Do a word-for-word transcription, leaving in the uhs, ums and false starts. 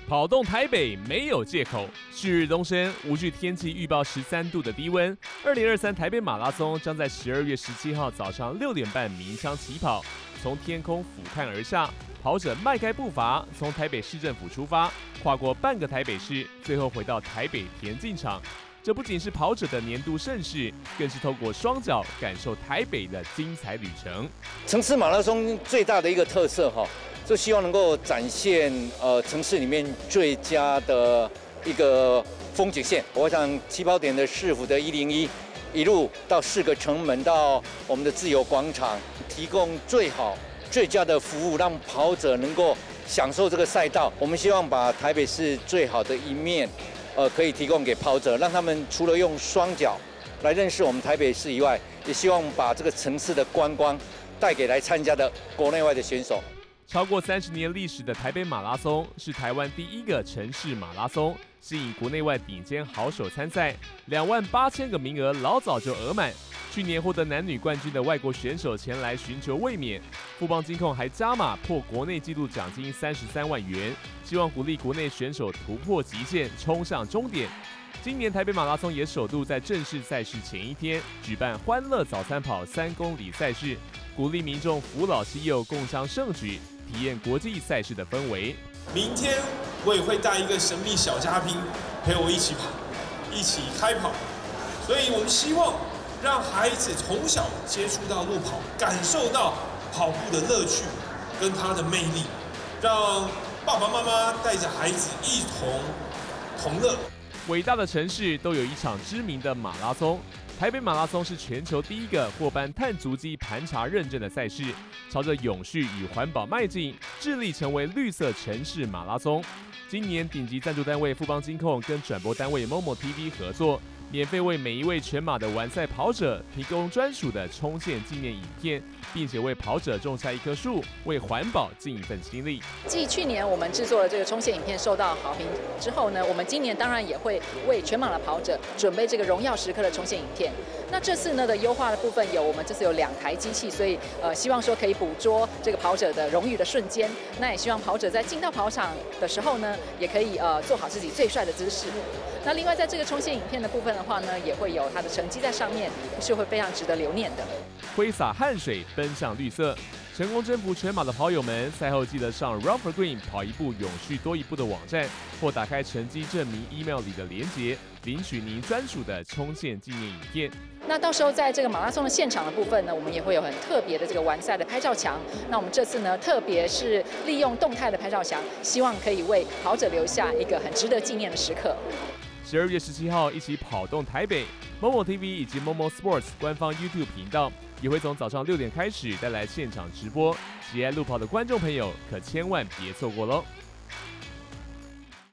跑动台北没有借口。旭日东升，无惧天气预报十三度的低温。二零二三台北马拉松将在十二月十七号早上六点半鸣枪起跑，从天空俯瞰而下，跑者迈开步伐，从台北市政府出发，跨过半个台北市，最后回到台北田径场。这不仅是跑者的年度盛事，更是透过双脚感受台北的精彩旅程。 城市马拉松最大的一个特色哈，就希望能够展现呃城市里面最佳的一个风景线。我想起跑点的市府的一零一，一路到四个城门，到我们的自由广场，提供最好最佳的服务，让跑者能够享受这个赛道。我们希望把台北市最好的一面。呃，可以提供给跑者，让他们除了用双脚来认识我们台北市以外，也希望把这个城市的观光带给来参加的国内外的选手。 超过三十年历史的台北马拉松是台湾第一个城市马拉松，吸引国内外顶尖好手参赛，两万八千个名额老早就额满。去年获得男女冠军的外国选手前来寻求卫冕，富邦金控还加码破国内纪录奖金三十三万元，希望鼓励国内选手突破极限，冲上终点。今年台北马拉松也首度在正式赛事前一天举办欢乐早餐跑三公里赛事，鼓励民众扶老携幼共襄盛举，体验国际赛事的氛围。 明天我也会带一个神秘小嘉宾陪我一起跑，一起开跑，所以我们希望让孩子从小接触到路跑，感受到跑步的乐趣跟它的魅力，让爸爸妈妈带着孩子一同同乐。 伟大的城市都有一场知名的马拉松，台北马拉松是全球第一个获颁碳足迹盘查认证的赛事，朝着永续与环保迈进，致力成为绿色城市马拉松。今年顶级赞助单位富邦金控跟转播单位 Momo T V 合作，免费为每一位全马的完赛跑者提供专属的冲线纪念影片，并且为跑者种下一棵树，为环保尽一份心力。 继去年我们制作的这个冲线影片受到好评之后呢，我们今年当然也会为全马的跑者准备这个荣耀时刻的冲线影片。那这次呢的优化的部分有，我们这次有两台机器，所以呃希望说可以捕捉这个跑者的荣誉的瞬间。那也希望跑者在进到跑场的时候呢，也可以呃做好自己最帅的姿势。那另外在这个冲线影片的部分的话呢，也会有它的成绩在上面，是会非常值得留念的。 挥洒汗水，奔向绿色，成功征服全马的跑友们，赛后记得上 Run for Green 跑一步永续多一步的网站，或打开成绩证明 email 里的连结，领取您专属的冲线纪念影片。 那到时候在这个马拉松的现场的部分呢，我们也会有很特别的这个完赛的拍照墙。那我们这次呢，特别是利用动态的拍照墙，希望可以为跑者留下一个很值得纪念的时刻。 十二月十七号，一起跑动台北 ，Momo T V 以及 Momo Sports 官方 YouTube 频道也会从早上六点开始带来现场直播，喜爱路跑的观众朋友可千万别错过喽！